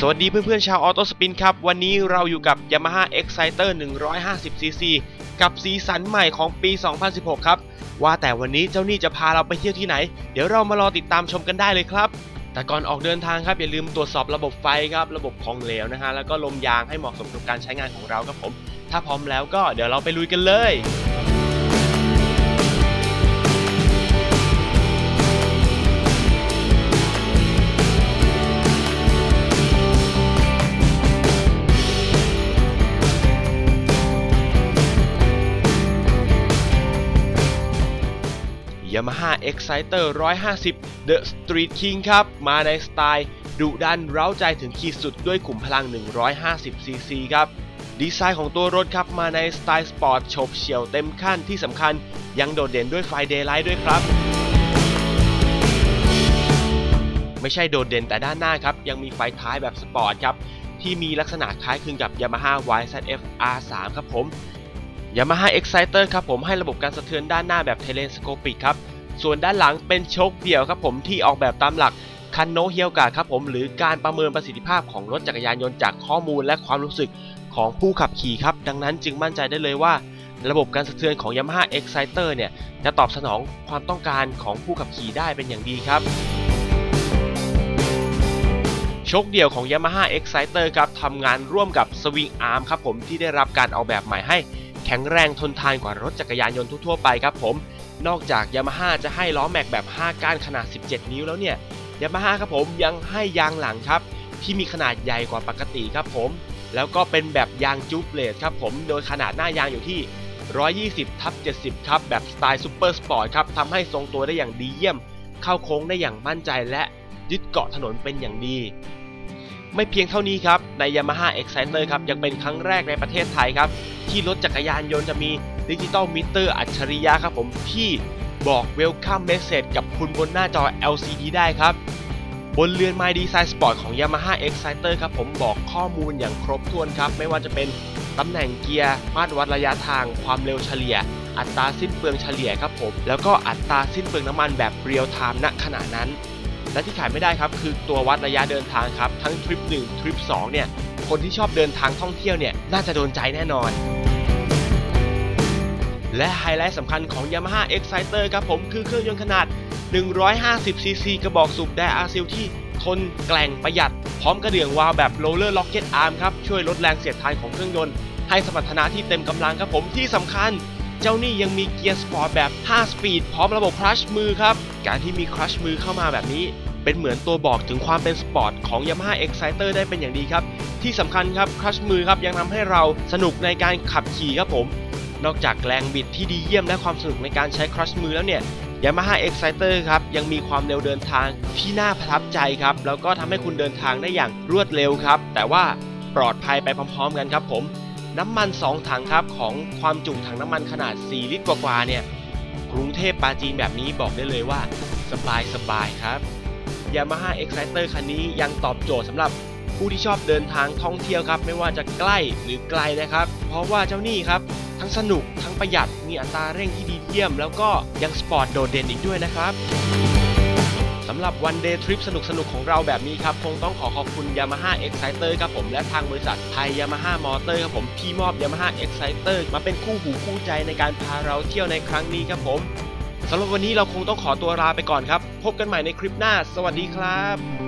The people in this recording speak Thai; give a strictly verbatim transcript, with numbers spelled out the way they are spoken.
สวัสดีเพื่อนๆชาวออโต้สปินครับวันนี้เราอยู่กับ Yamaha Exciter หนึ่งร้อยห้าสิบซีซี กับสีสันใหม่ของปี สองพันสิบหก ครับว่าแต่วันนี้เจ้านี่จะพาเราไปเที่ยวที่ไหนเดี๋ยวเรามารอติดตามชมกันได้เลยครับแต่ก่อนออกเดินทางครับอย่าลืมตรวจสอบระบบไฟครับระบบของเหลวนะฮะแล้วก็ลมยางให้เหมาะสมกับการใช้งานของเราครับผมถ้าพร้อมแล้วก็เดี๋ยวเราไปลุยกันเลยYamaha Exciter หนึ่งร้อยห้าสิบ The Street King ครับมาในสไตล์ดุดันเร้าใจถึงขีดสุดด้วยขุมพลัง หนึ่งร้อยห้าสิบซีซี ครับดีไซน์ของตัวรถครับมาในสไตล์สปอร์ตโฉบเฉี่ยวเต็มขั้นที่สำคัญยังโดดเด่นด้วยไฟเดย์ไลท์ด้วยครับไม่ใช่โดดเด่นแต่ด้านหน้าครับยังมีไฟท้ายแบบสปอร์ตครับที่มีลักษณะคล้ายคลึงกับ Yamaha วาย แซด เอฟ อาร์ ทรี ครับผมYamaha Exciter ครับผมให้ระบบการสะเทือนด้านหน้าแบบเทเลสโคปิกครับส่วนด้านหลังเป็นโชคเดี่ยวครับผมที่ออกแบบตามหลักคันโนเฮียวกะครับผมหรือการประเมินประสิทธิภาพของรถจักรยานยนต์จากข้อมูลและความรู้สึกของผู้ขับขี่ครับดังนั้นจึงมั่นใจได้เลยว่าระบบการสะเทือนของ Yamaha Exciter เนี่ยจะตอบสนองความต้องการของผู้ขับขี่ได้เป็นอย่างดีครับโชคเดี่ยวของ Yamaha Exciter ครับทำงานร่วมกับ Swing Arm ครับผมที่ได้รับการออกแบบใหม่ให้แข็งแรงทนทานกว่ารถจักรยานยนต์ทั่วไปครับผมนอกจาก Yamaha จะให้ล้อแม็กแบบห้าก้านขนาดสิบเจ็ดนิ้วแล้วเนี่ย Yamaha ครับผมยังให้ยางหลังครับที่มีขนาดใหญ่กว่าปกติครับผมแล้วก็เป็นแบบยางจูบเลดครับผมโดยขนาดหน้ายางอยู่ที่ หนึ่งร้อยยี่สิบ ทับ เจ็ดสิบ ครับแบบสไตล์ซูเปอร์สปอร์ตครับทำให้ทรงตัวได้อย่างดีเยี่ยมเข้าโค้งได้อย่างมั่นใจและยึดเกาะถนนเป็นอย่างดีไม่เพียงเท่านี้ครับใน Yamaha Exciter ครับยังเป็นครั้งแรกในประเทศไทยครับที่รถจักรยานยนต์จะมีดิจิตอลมิเตอร์อัจฉริยะครับผมที่บอก Welcome Message กับคุณบนหน้าจอ แอล ซี ดี ได้ครับบนเรือน My Design Sport ของ Yamaha Exciter ครับผมบอกข้อมูลอย่างครบถ้วนครับไม่ว่าจะเป็นตำแหน่งเกียร์มาตรวัดระยะทางความเร็วเฉลี่ยอัตราสิ้นเปลืองเฉลี่ยครับผมแล้วก็อัตราสิ้นเปลืองน้ำมันแบบเรียลไทม์ณขณะนั้นและที่ขายไม่ได้ครับคือตัววัดระยะเดินทางครับทั้งทริปหนึ่งทริปสองเนี่ยคนที่ชอบเดินทางท่องเที่ยวเนี่ยน่าจะโดนใจแน่นอนและไฮไลท์สำคัญของ Yamaha Exciter ครับผมคือเครื่องยนต์ขนาด หนึ่งร้อยห้าสิบซีซี กระบอกสูบไดอะซิลที่ทนแกร่งประหยัดพร้อมกระเดื่องวาล์วแบบ Roller Rocket Arm ครับช่วยลดแรงเสียดทานของเครื่องยนต์ให้สมรรถนะที่เต็มกำลังครับผมที่สำคัญเจ้านี่ยังมีเกียร์สปอร์ตแบบห้าสปีดพร้อมระบบคลัตช์มือครับการที่มีคลัตช์มือเข้ามาแบบนี้เป็นเหมือนตัวบอกถึงความเป็นสปอร์ตของ Yamaha Exciter ได้เป็นอย่างดีครับที่สำคัญครับคลัตช์มือครับยังทำให้เราสนุกในการขับขี่ครับผมนอกจากแรงบิดที่ดีเยี่ยมและความสนุกในการใช้คลัตช์มือแล้วเนี่ย Yamaha Exciter ครับยังมีความเร็วเดินทางที่น่าประทับใจครับแล้วก็ทำให้คุณเดินทางได้อย่างรวดเร็วครับแต่ว่าปลอดภัยไปพร้อมๆกันครับผมน้ำมันสองถังครับของความจุถังน้ำมันขนาดสี่ลิตรกว่าๆเนี่ยกรุงเทพปราจีนแบบนี้บอกได้เลยว่าสบายสบายครับ Yamaha Exciter คันนี้ยังตอบโจทย์สำหรับผู้ที่ชอบเดินทางท่องเที่ยวครับไม่ว่าจะใกล้หรือไกลนะครับเพราะว่าเจ้านี่ครับทั้งสนุกทั้งประหยัดมีอัตราเร่งที่ดีเยี่ยมแล้วก็ยังสปอร์ตโดดเด่นอีกด้วยนะครับสำหรับวันเดย์ทริปสนุกๆของเราแบบนี้ครับคงต้องขอขอบคุณ Yamaha Exciter ครับผมและทางบริษัทไทย Yamaha Motor ครับผมที่มอบ Yamaha Exciter มาเป็นคู่หูคู่ใจในการพาเราเที่ยวในครั้งนี้ครับผมสำหรับวันนี้เราคงต้องขอตัวลาไปก่อนครับพบกันใหม่ในคลิปหน้าสวัสดีครับ